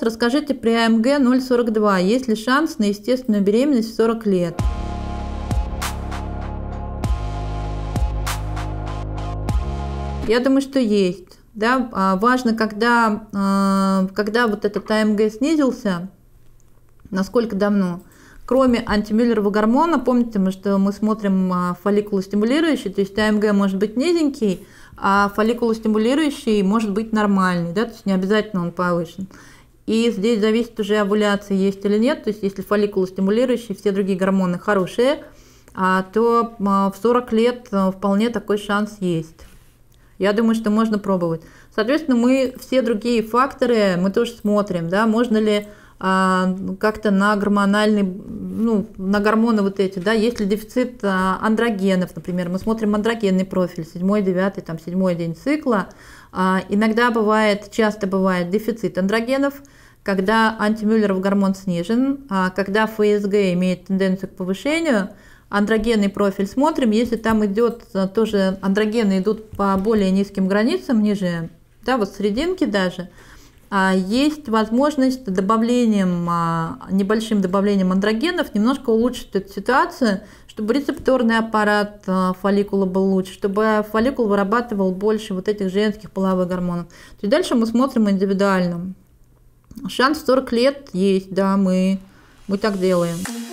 Расскажите при АМГ 0,42, есть ли шанс на естественную беременность в 40 лет? Я думаю, что есть. Да? Важно, когда вот этот АМГ снизился, насколько давно. Кроме антимюллерова гормона, помните, что мы смотрим фолликулостимулирующий, то есть АМГ может быть низенький, а фолликулостимулирующий может быть нормальный, да? То есть не обязательно он повышен. И здесь зависит уже овуляция есть или нет, то есть если фолликулостимулирующий, все другие гормоны хорошие, то в 40 лет вполне такой шанс есть. Я думаю, что можно пробовать. Соответственно, мы все другие факторы мы тоже смотрим, да, можно ли как-то на гормональный, на гормоны вот эти, да, есть ли дефицит андрогенов, например, мы смотрим андрогенный профиль, 7-9, там 7-й день цикла. Иногда бывает, часто бывает дефицит андрогенов, когда антимюллеров гормон снижен, когда ФСГ имеет тенденцию к повышению. Андрогенный профиль смотрим, если там идет тоже андрогены идут по более низким границам, ниже, да, вот серединки даже, есть возможность добавлением, небольшим добавлением андрогенов немножко улучшить эту ситуацию, чтобы рецепторный аппарат фолликула был лучше, чтобы фолликул вырабатывал больше вот этих женских половых гормонов. То есть дальше мы смотрим индивидуально. Шанс в 40 лет есть, да, мы так делаем.